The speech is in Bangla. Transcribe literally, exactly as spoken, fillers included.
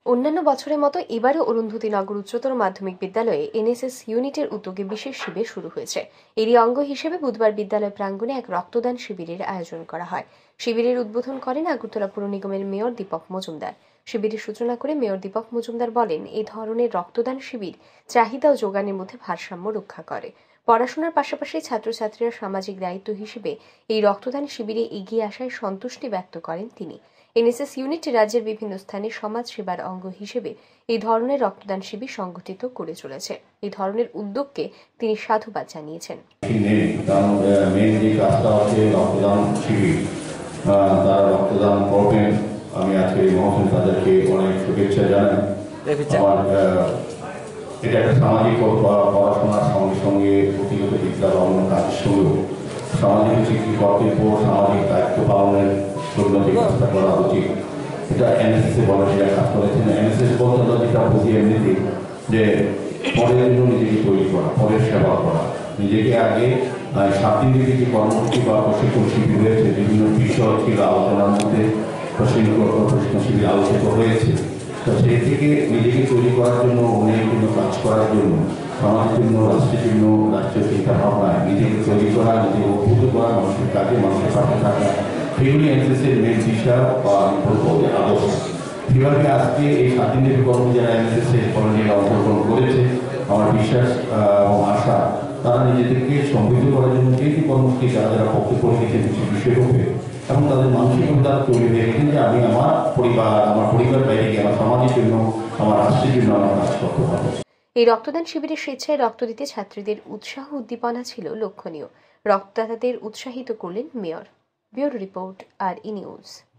অন্যান্য বছরের মতো এবারও অরুন্ধতী নগর উচ্চতর মাধ্যমিক বিদ্যালয়ে এনএসএস ইউনিটের উদ্যোগে বিশেষ শিবির শুরু হয়েছে। এরই অঙ্গ হিসেবে বুধবার বিদ্যালয় প্রাঙ্গণে এক রক্তদান শিবিরের আয়োজন করা হয়। শিবিরের উদ্বোধন করেন আগরতলা পুর নিগমের মেয়র দীপক মজুমদার। শিবিরের সূচনা করে মেয়র দীপক মজুমদার বলেন, এই ধরনের রক্তদান শিবির চাহিদা ও যোগানের মধ্যে ভারসাম্য রক্ষা করে। পড়াশোনার পাশাপাশি ছাত্রছাত্রীরা সামাজিক দায়িত্ব হিসেবে এই রক্তদান শিবিরে এগিয়ে আসায় সন্তুষ্টি ব্যক্ত করেন তিনি। এনএসএস ইউনিট রাজ্যের বিভিন্ন স্থানে সমাজ সেবার অঙ্গ হিসেবে এই ধরনের রক্তদান শিবির সংগঠিত করে চলেছে। এই ধরনের উদ্যোগকে তিনি সাধুবাদ জানিয়েছেন। আমি আজকে মহসিন তাদেরকে অনেক শুভেচ্ছা জানাই। এটা একটা সামাজিক পড়াশোনার সঙ্গে সঙ্গে প্রতিগত বিদ্যা অন্য কাজের সঙ্গেও সামাজিক শিক্ষি কর্তব্য সামাজিক দায়িত্ব পালনের জন্য যে কাজটা করা উচিত, এটা এনএসএস ভলান্টিয়ার কাজ করেছেন। এনএসএস বলতে যেটা বুঝি এমনিতে যে পরের জন্য নিজেকে তৈরি করা, পরের সেবা করা, নিজেকে আগে সাত দিন থেকে যে কর্মসূচি বা প্রশিক্ষণ শিবির হয়েছে, বিভিন্ন বিষয় ছিল আলোচনার মধ্যে প্রশিক্ষণ প্রশিক্ষণ শিবির আলোচিত হয়েছে। তো সেই থেকে নিজেকে তৈরি করার জন্য, অন্যের জন্য কাজ করার জন্য, সমাজের জন্য, রাষ্ট্রের জন্য, রাষ্ট্রীয় চিন্তা ভাবনায় নিজেকে তৈরি করা, নিজেকে অভ্যুত করা, মানুষের কাজে মানুষের পাশে থাকা, সেগুলি এনএসএসের মেন দিশা বা আমি বলবো যে আদর্শ। কীভাবে আজকে এই সাত দিনের কর্ম যারা এনএসএসের কর্মীরা অংশগ্রহণ করেছে, আমার বিশ্বাস এবং আশা তারা নিজেদেরকে সমৃদ্ধ করার জন্য যে যে কর্মসূচি যারা যারা পক্ষে করে দিচ্ছেন সেই বিষয়রূপে এবং তাদের মানসিকতা তৈরি হয়ে গেছেন যে আমি আমার পরিবার, আমার পরিবার বাইরে গিয়ে আমার সমাজের জন্য, আমার রাষ্ট্রের জন্য আমার কাজ করতে পারবো। এই রক্তদান শিবিরের স্বেচ্ছায় রক্ত দিতে ছাত্রীদের উৎসাহ উদ্দীপনা ছিল লক্ষণীয়। রক্তদাতাদের উৎসাহিত করলেন মেয়র। Bureau report, R E news.